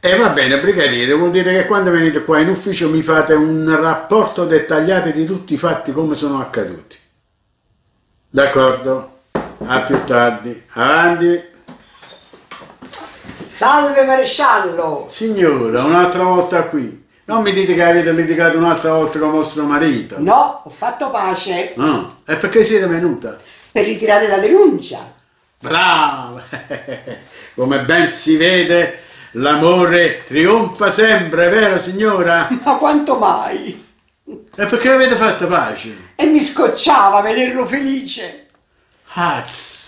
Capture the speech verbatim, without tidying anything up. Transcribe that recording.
E va bene, brigadiere, vuol dire che quando venite qua in ufficio mi fate un rapporto dettagliato di tutti i fatti come sono accaduti. D'accordo? A più tardi. Avanti. Salve maresciallo! Signora, un'altra volta qui. Non mi dite che avete litigato un'altra volta con vostro marito. No, ho fatto pace. Ah, e perché siete venuta? Per ritirare la denuncia. Brava! Come ben si vede, l'amore trionfa sempre, vero signora? Ma quanto mai? E perché avete fatto pace? E mi scocciava vederlo felice. Az!